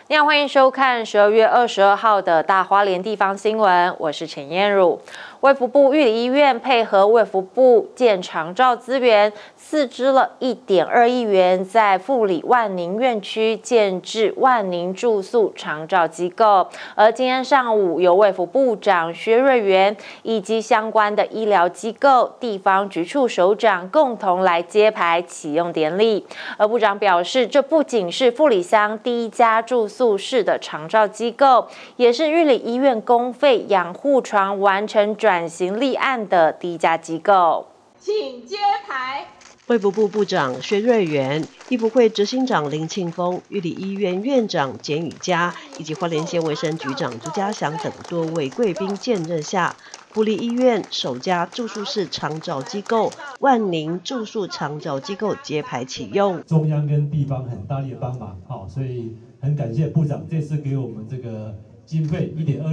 你好，欢迎收看12月22号的大花莲地方新闻，我是陈燕茹。卫福部玉里医院配合卫福部建长照资源，斥资了1.2亿元，在富里万宁院区建置万宁住宿长照机构。而今天上午，由卫福部长薛瑞元以及相关的医疗机构、地方局处首长共同来揭牌启用典礼。而部长表示，这不仅是富里乡第一家住宿式的长照机构，也是玉里医院公费养护床完成转型立案的第一家机构。 请揭牌。 卫福部部长薛瑞元、医福会执行长林庆丰、玉里医院院长简宇嘉以及花莲县卫生局长朱家祥等多位贵宾见证下，富里医院首家住宿式长照机构万宁住宿长照机构揭牌启用。 中央跟地方很大力的帮忙，所以很感谢部长这次给我们这个经费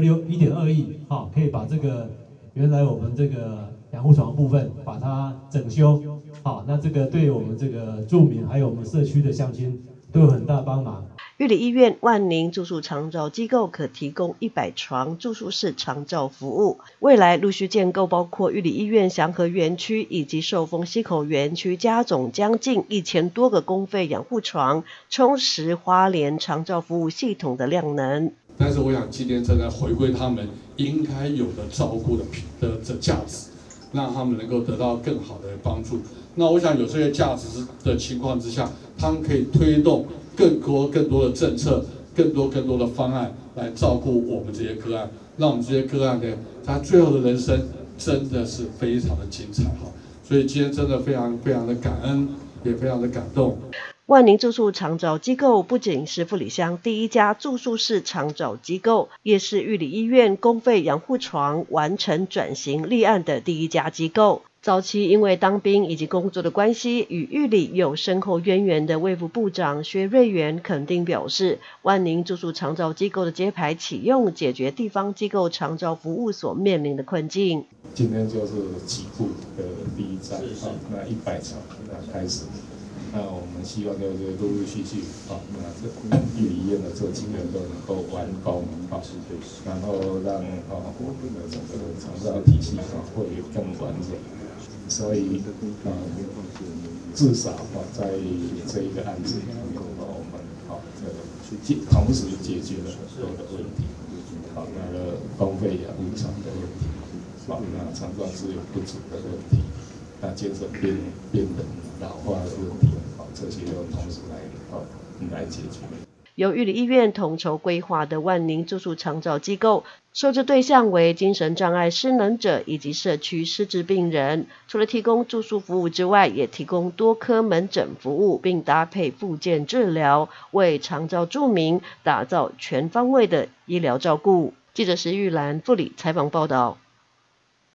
1.2亿，可以把这个原来我们这个养护床的部分把它整修，那这个对我们这个住民还有我们社区的乡亲都有很大帮忙。 玉里医院万宁住宿长照机构可提供100床住宿式长照服务，未来陆续建构包括玉里医院祥和园区以及寿丰溪口园区，加总将近1000多个公费养护床，充实花莲长照服务系统的量能。 但是我想今天正在回归他们应该有的照顾的价值，让他们能够得到更好的帮助。那我想有这些价值的情况之下，他们可以推动更多的政策，更多的方案来照顾我们这些个案，让我们这些个案呢，他最后的人生真的是非常的精彩哈。所以今天真的非常的感恩，也非常的感动。 万宁住宿长照机构不仅是富里乡第一家住宿式长照机构，也是玉里医院公费养护床完成转型立案的第一家机构。早期因为当兵以及工作的关系，与玉里有深厚渊源的卫福部长薛瑞元肯定表示，万宁住宿长照机构的揭牌启用，解决地方机构长照服务所面临的困境。 今天就是起步的第一站，那100场开始。那我们希望就是陆陆续续，那这玉里医院的这几个都能够完工，然后让我们的整个长照体系会更完整。所以至少在这一个案子里面，我们同时解决了所有的问题，那个公费养护床的问题，那长照资源不足的问题，那接着变人老化的问题，这些都同时来解决。 由玉里医院统筹规划的万宁住宿长照机构，受制对象为精神障碍失能者以及社区失智病人。除了提供住宿服务之外，也提供多科门诊服务，并搭配复健治疗，为长照住民打造全方位的医疗照顾。记者石玉兰富里采访报道。